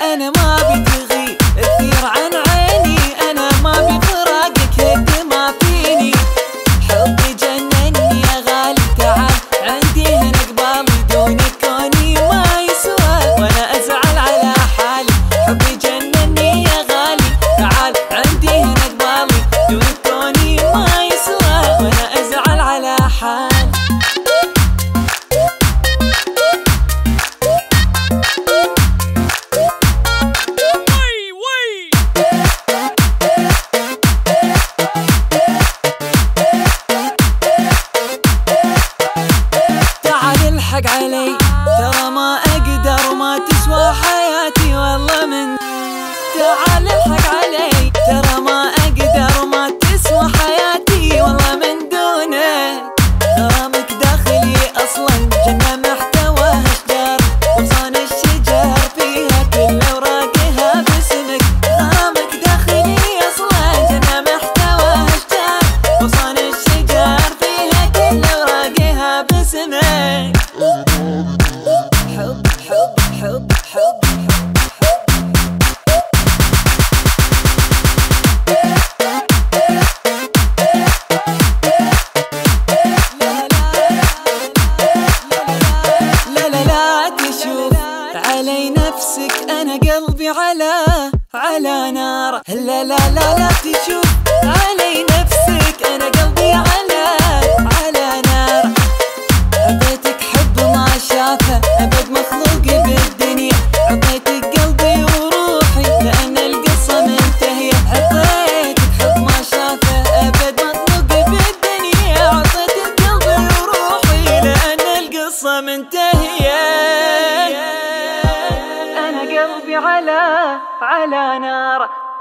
أنا ما بتغيب كثير عن عيني، أنا ما بفراقك هد ما فيني. حبي جنني يا غالي، تعال عندي هنا قبالي، دونك كوني ما يسوى وأنا أزعل على حالي. حبي جنني يا غالي، تعال عندي هنا قبالي، دونك كوني ما يسوى وأنا أزعل على حالي. الحق علي ترى ما اقدر، ما تسوى حياتي والله من. تعال الحق علي ترى ما اقدر، ما تسوى حياتي والله من دونك. غرامك داخلي اصلا جنة محتواها اشجار، غصان الشجر فيها كل اوراقها باسمك. غرامك داخلي اصلا جنة محتواها اشجار، غصان الشجر فيها كل اوراقها باسمك. حب حب حب حب لا لا لا تشوف علي نفسك، أنا قلبي على نار. لا لا لا لا تشوف علي نفسك، أنا قلبي على نار. حبيتك حب ما شافه أبد مخلوق بالدنيا، عطيتك قلبي وروحي لأن القصة منتهية. عطيتك حب ما شافه أبد مخلوق بالدنيا، عطيتك قلبي وروحي لأن القصة منتهية. أنا قلبي على نار.